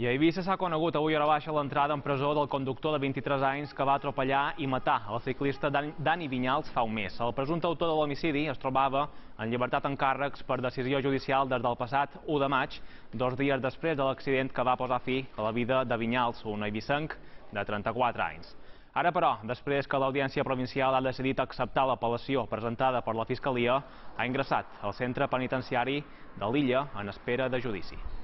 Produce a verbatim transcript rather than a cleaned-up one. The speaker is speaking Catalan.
I a Eivissa s'ha conegut avui a hora baixa l'entrada en presó del conductor de vint-i-tres anys que va atropellar i matar el ciclista Dani Vinyals fa un mes. El presumpte autor de l'homicidi es trobava en llibertat en càrrecs per decisió judicial des del passat u de maig, dos dies després de l'accident que va posar fi a la vida de Vinyals, un eivissenc de trenta-quatre anys. Ara, però, després que l'Audiència Provincial ha decidit acceptar l'apel·lació presentada per la Fiscalia, ha ingressat al centre penitenciari de l'Illa en espera de judici.